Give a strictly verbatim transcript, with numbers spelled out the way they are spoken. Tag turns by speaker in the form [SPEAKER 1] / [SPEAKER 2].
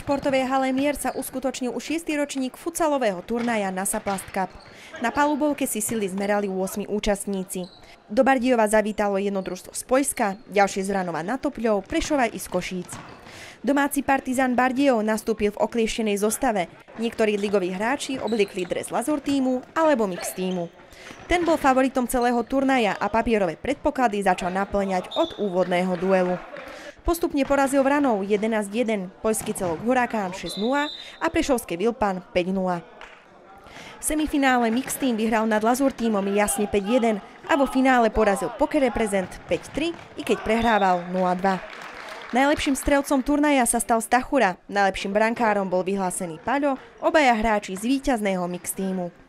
[SPEAKER 1] športovej hale Mier sa uskutočnil už šiesty ročník futsalového turnaja Nasaplast Cup. Na palubovke si sily zmerali ôsmi účastníci. Do Bardejova zavítalo jedno družstvo z Poľska, ďalšie z Vranova nad Topľou, Prešova i z Košíc. Domáci Partizán Bardejov nastúpil v oklieštenej zostave. Niektorí ligoví hráči obliekli dres Lazur tímu alebo Mix tímu. Ten bol favoritom celého turnaja a papierové predpoklady začal naplňať od úvodného duelu. Postupne porazil Vranov jedenásť jeden, poľský celok Huracán šesť nula a prešovské Vilpan päť nula. V semifinále Mix tým vyhral nad Lazur tímom jasne päť jeden a vo finále porazil Poker Reprezent päť tri, i keď prehrával nula dva. Najlepším strelcom turnaja sa stal Stachura, najlepším brankárom bol vyhlásený Paľo, obaja hráči z víťazného Mix tímu.